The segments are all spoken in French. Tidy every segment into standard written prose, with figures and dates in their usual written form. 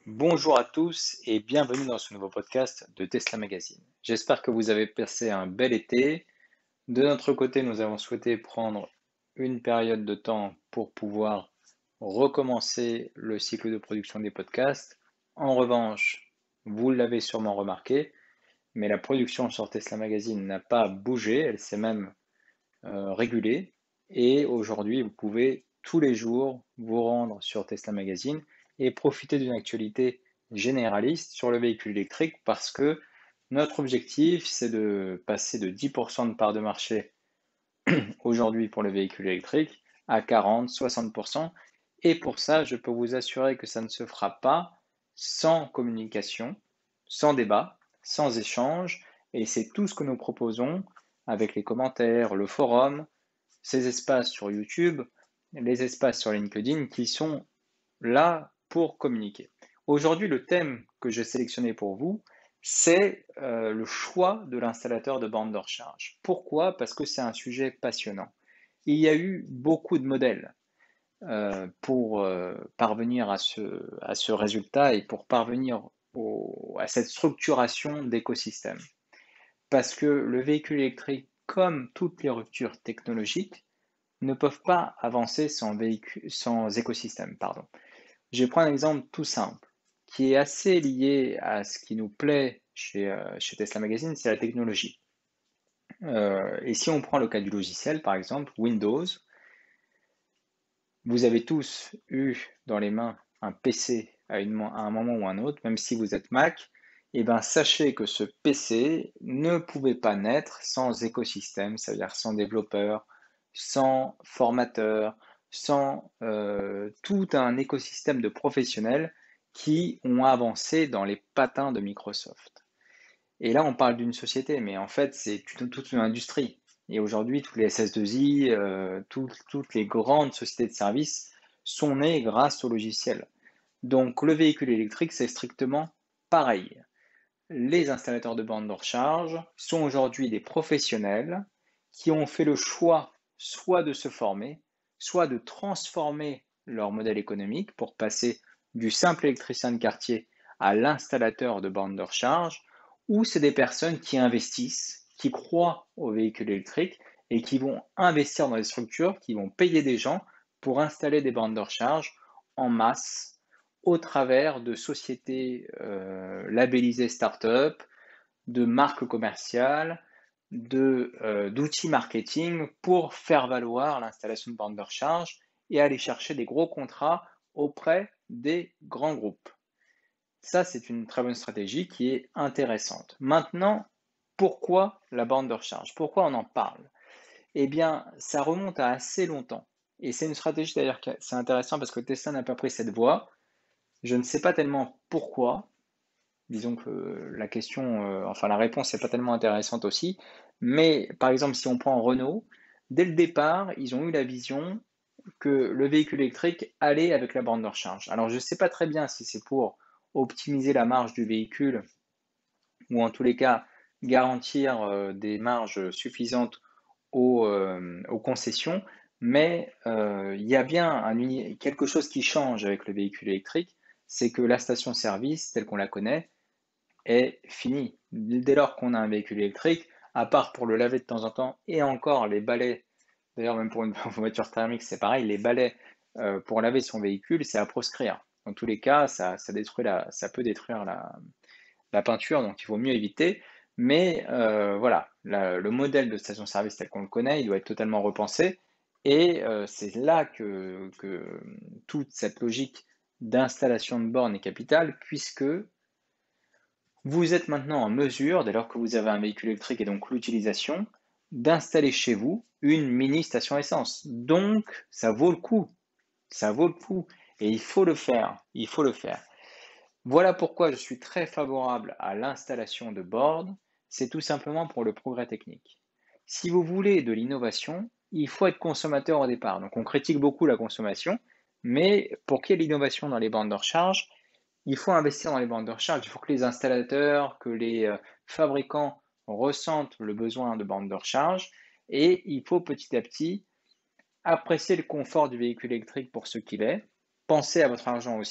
Bonjour à tous et bienvenue dans ce nouveau podcast de Tesla Magazine. J'espère que vous avez passé un bel été. De notre côté, nous avons souhaité prendre une période de temps pour pouvoir recommencer le cycle de production des podcasts. En revanche, vous l'avez sûrement remarqué, mais la production sur Tesla Magazine n'a pas bougé, elle s'est même régulée. Et aujourd'hui, vous pouvez tous les jours vous rendre sur Tesla Magazine et profiter d'une actualité généraliste sur le véhicule électrique parce que notre objectif, c'est de passer de 10% de part de marché aujourd'hui pour le véhicule électrique à 40, 60%. Et pour ça, je peux vous assurer que ça ne se fera pas sans communication, sans débat, sans échange. Et c'est tout ce que nous proposons avec les commentaires, le forum, ces espaces sur YouTube, les espaces sur LinkedIn qui sont là pour communiquer. Aujourd'hui, le thème que j'ai sélectionné pour vous, c'est le choix de l'installateur de bande de recharge. Pourquoi? Parce que c'est un sujet passionnant. Il y a eu beaucoup de modèles pour parvenir à ce résultat et pour parvenir à cette structuration d'écosystème. Parce que le véhicule électrique, comme toutes les ruptures technologiques, ne peuvent pas avancer sans écosystème, pardon. Je vais prendre un exemple tout simple, qui est assez lié à ce qui nous plaît chez Tesla Magazine, c'est la technologie. Et si on prend le cas du logiciel, par exemple, Windows, vous avez tous eu dans les mains un PC à un moment ou un autre, même si vous êtes Mac, et ben sachez que ce PC ne pouvait pas naître sans écosystème, c'est-à-dire sans développeur, sans formateur, sans tout un écosystème de professionnels qui ont avancé dans les patins de Microsoft. Et là, on parle d'une société, mais en fait, c'est toute une industrie. Et aujourd'hui, tous les SS2I, toutes les grandes sociétés de services sont nées grâce au logiciel. Donc, le véhicule électrique, c'est strictement pareil. Les installateurs de bornes de recharge sont aujourd'hui des professionnels qui ont fait le choix soit de se former, soit de transformer leur modèle économique pour passer du simple électricien de quartier à l'installateur de bornes de recharge, ou c'est des personnes qui investissent, qui croient au véhicule électrique et qui vont investir dans des structures, qui vont payer des gens pour installer des bornes de recharge en masse au travers de sociétés labellisées start-up, de marques commerciales, d'outils marketing pour faire valoir l'installation de bornes de recharge et aller chercher des gros contrats auprès des grands groupes. Ça, c'est une très bonne stratégie qui est intéressante. Maintenant, pourquoi la borne de recharge? Pourquoi on en parle? Eh bien, ça remonte à assez longtemps. Et c'est une stratégie d'ailleurs qui c'est intéressant parce que Tesla n'a pas pris cette voie. Je ne sais pas tellement pourquoi. Disons que la question, enfin la réponse n'est pas tellement intéressante aussi. Mais par exemple, si on prend Renault, dès le départ, ils ont eu la vision que le véhicule électrique allait avec la borne de recharge. Alors je ne sais pas très bien si c'est pour optimiser la marge du véhicule ou en tous les cas garantir des marges suffisantes aux concessions, mais il y a bien quelque chose qui change avec le véhicule électrique, c'est que la station-service, telle qu'on la connaît, est finie. Dès lors qu'on a un véhicule électrique, à part pour le laver de temps en temps, et encore les balais, d'ailleurs même pour une voiture thermique, c'est pareil, les balais pour laver son véhicule, c'est à proscrire. Dans tous les cas, ça peut détruire la peinture, donc il vaut mieux éviter. Mais voilà, le modèle de station-service tel qu'on le connaît, il doit être totalement repensé. Et c'est là que toute cette logique d'installation de bornes est capitale, puisque vous êtes maintenant en mesure, dès lors que vous avez un véhicule électrique et donc l'utilisation, d'installer chez vous une mini station essence. Donc, ça vaut le coup. Ça vaut le coup. Et il faut le faire. Il faut le faire. Voilà pourquoi je suis très favorable à l'installation de bornes. C'est tout simplement pour le progrès technique. Si vous voulez de l'innovation, il faut être consommateur au départ. Donc, on critique beaucoup la consommation, mais pour qu'il y ait l'innovation dans les bornes de recharge, il faut investir dans les bornes de recharge, il faut que les installateurs, que les fabricants ressentent le besoin de bornes de recharge et il faut petit à petit apprécier le confort du véhicule électrique pour ce qu'il est, penser à votre argent aussi,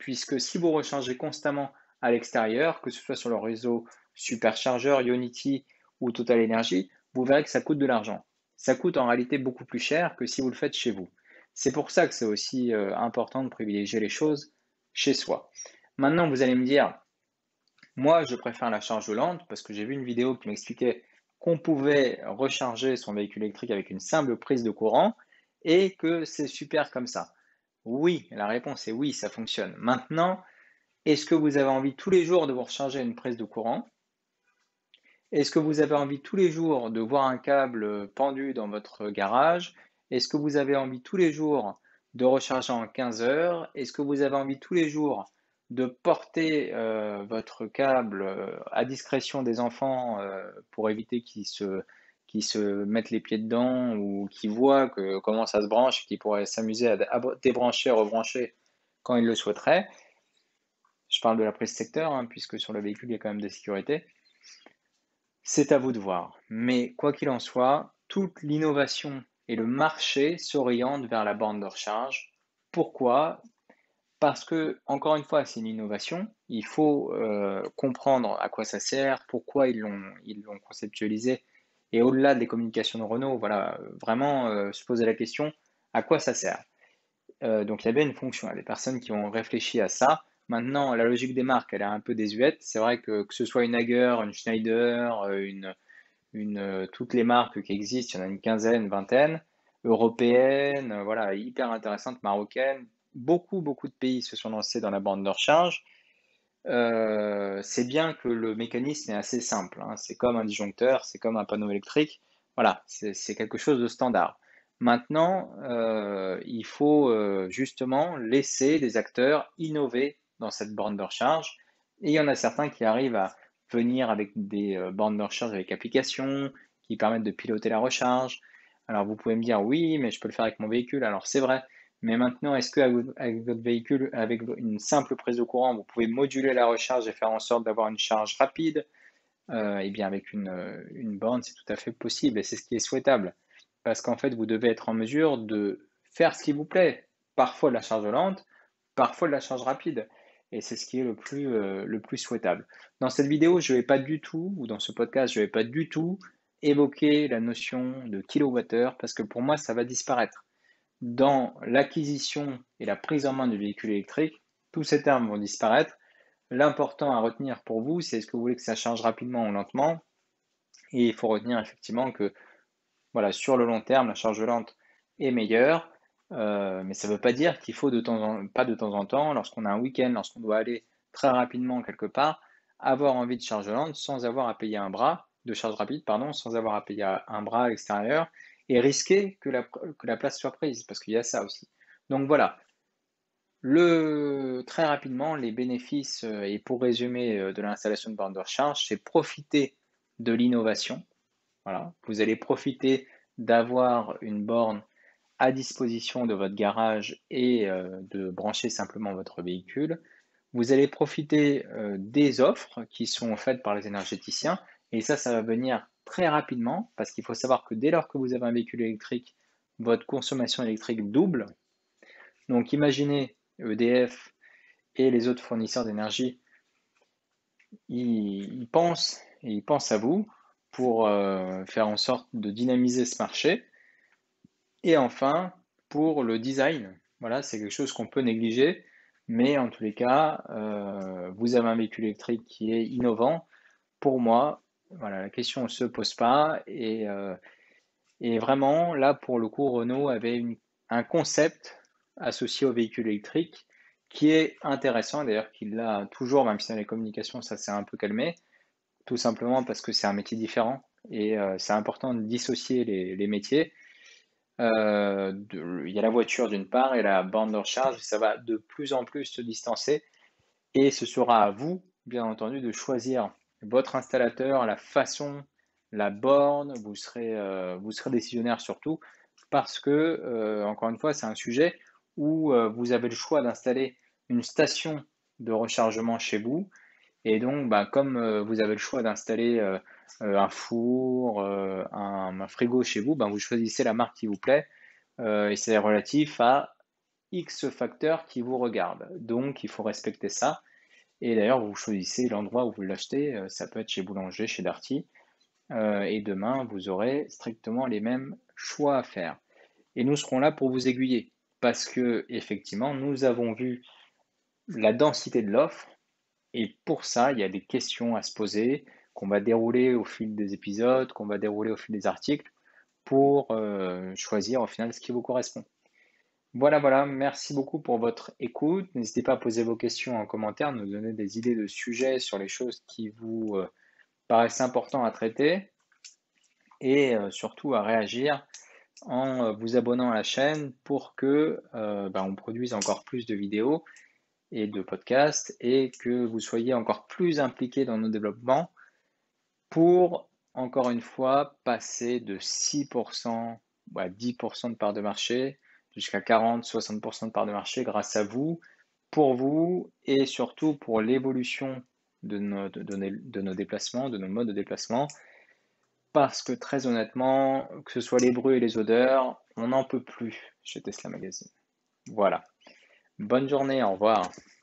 puisque si vous rechargez constamment à l'extérieur, que ce soit sur le réseau Superchargeur, Ionity ou Total Energy, vous verrez que ça coûte de l'argent. Ça coûte en réalité beaucoup plus cher que si vous le faites chez vous. C'est pour ça que c'est aussi important de privilégier les choses chez soi. Maintenant, vous allez me dire, moi, je préfère la charge lente parce que j'ai vu une vidéo qui m'expliquait qu'on pouvait recharger son véhicule électrique avec une simple prise de courant et que c'est super comme ça. Oui, la réponse est oui, ça fonctionne. Maintenant, est-ce que vous avez envie tous les jours de vous recharger à une prise de courant? Est-ce que vous avez envie tous les jours de voir un câble pendu dans votre garage? Est-ce que vous avez envie tous les jours de recharger en 15 heures? Est-ce que vous avez envie tous les jours de porter votre câble à discrétion des enfants pour éviter qu'ils se mettent les pieds dedans ou qu'ils voient comment ça se branche, qu'ils pourraient s'amuser à débrancher, rebrancher quand ils le souhaiteraient? Je parle de la prise secteur, hein, puisque sur le véhicule, il y a quand même des sécurités. C'est à vous de voir. Mais quoi qu'il en soit, toute l'innovation et le marché s'orientent vers la borne de recharge. Pourquoi? Parce que, encore une fois, c'est une innovation. Il faut comprendre à quoi ça sert, pourquoi ils l'ont conceptualisé. Et au-delà des communications de Renault, voilà, vraiment se poser la question, à quoi ça sert? Donc il y a bien une fonction, il y a des personnes qui ont réfléchi à ça. Maintenant, la logique des marques, elle est un peu désuète. C'est vrai que ce soit une Hager, une Schneider, toutes les marques qui existent, il y en a une quinzaine, vingtaine, européennes, voilà, hyper intéressantes, marocaines. Beaucoup de pays se sont lancés dans la borne de recharge. C'est bien que le mécanisme est assez simple, hein. C'est comme un disjoncteur, c'est comme un panneau électrique. Voilà, c'est quelque chose de standard. Maintenant, il faut justement laisser les acteurs innover dans cette borne de recharge. Et il y en a certains qui arrivent à venir avec des bornes de recharge avec application, qui permettent de piloter la recharge. Alors vous pouvez me dire oui, mais je peux le faire avec mon véhicule. Alors c'est vrai, mais maintenant, est-ce qu'avec votre véhicule, avec une simple prise de courant, vous pouvez moduler la recharge et faire en sorte d'avoir une charge rapide? Eh bien, avec une borne, c'est tout à fait possible et c'est ce qui est souhaitable. Parce qu'en fait, vous devez être en mesure de faire ce qui vous plaît. Parfois de la charge lente, parfois de la charge rapide. Et c'est ce qui est le plus souhaitable. Dans cette vidéo, je ne vais pas du tout, ou dans ce podcast, je ne vais pas du tout évoquer la notion de kilowattheure parce que pour moi, ça va disparaître dans l'acquisition et la prise en main du véhicule électrique, tous ces termes vont disparaître. L'important à retenir pour vous, c'est est-ce que vous voulez que ça charge rapidement ou lentement. Et il faut retenir effectivement que voilà, sur le long terme, la charge lente est meilleure. Mais ça ne veut pas dire qu'il faut pas de temps en temps, lorsqu'on a un week-end, lorsqu'on doit aller très rapidement quelque part, avoir envie de charge lente sans avoir à payer un bras, de charge rapide, pardon, sans avoir à payer un bras à l'extérieur et risquer que la place soit prise, parce qu'il y a ça aussi. Donc voilà, très rapidement, les bénéfices, et pour résumer, de l'installation de bornes de recharge, c'est profiter de l'innovation. Voilà, vous allez profiter d'avoir une borne à disposition de votre garage et de brancher simplement votre véhicule. Vous allez profiter des offres qui sont faites par les énergéticiens et ça va venir très rapidement parce qu'il faut savoir que dès lors que vous avez un véhicule électrique, votre consommation électrique double. Donc imaginez EDF et les autres fournisseurs d'énergie, ils pensent et ils pensent à vous pour faire en sorte de dynamiser ce marché. Et enfin, pour le design, voilà, c'est quelque chose qu'on peut négliger, mais en tous les cas, vous avez un véhicule électrique qui est innovant. Pour moi, voilà, la question ne se pose pas. Et vraiment, là, pour le coup, Renault avait un concept associé au véhicule électrique qui est intéressant, d'ailleurs qu'il l'a toujours, même si dans les communications, ça s'est un peu calmé, tout simplement parce que c'est un métier différent et c'est important de dissocier les métiers. Il y a la voiture d'une part et la borne de recharge, ça va de plus en plus se distancer et ce sera à vous, bien entendu, de choisir votre installateur, la façon, la borne, vous serez décisionnaire surtout parce que, encore une fois, c'est un sujet où vous avez le choix d'installer une station de rechargement chez vous et donc, bah, comme vous avez le choix d'installer un four, un frigo chez vous, bah, vous choisissez la marque qui vous plaît et c'est relatif à X facteurs qui vous regardent. Donc, il faut respecter ça. Et d'ailleurs, vous choisissez l'endroit où vous l'achetez. Ça peut être chez Boulanger, chez Darty. Et demain, vous aurez strictement les mêmes choix à faire. Et nous serons là pour vous aiguiller. Parce que, effectivement, nous avons vu la densité de l'offre. Et pour ça, il y a des questions à se poser qu'on va dérouler au fil des épisodes, qu'on va dérouler au fil des articles pour choisir au final ce qui vous correspond. Voilà, voilà, merci beaucoup pour votre écoute. N'hésitez pas à poser vos questions en commentaire, nous donner des idées de sujets sur les choses qui vous paraissent importantes à traiter et surtout à réagir en vous abonnant à la chaîne pour que on produise encore plus de vidéos et de podcasts et que vous soyez encore plus impliqués dans nos développements pour, encore une fois, passer de 6% à 10% de part de marché jusqu'à 40-60% de part de marché grâce à vous, pour vous et surtout pour l'évolution de nos déplacements, de nos modes de déplacement. Parce que très honnêtement, que ce soit les bruits et les odeurs, on n'en peut plus chez Tesla Magazine. Voilà. Bonne journée, au revoir.